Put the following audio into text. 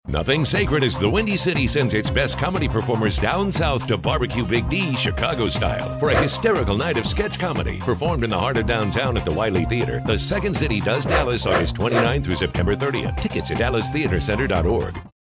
Nothing sacred as the Windy City sends its best comedy performers down south to barbecue Big D Chicago style for a hysterical night of sketch comedy performed in the heart of downtown at the Wiley Theater. The Second City does Dallas August 29 through September 30th. Tickets at DallasTheaterCenter.org.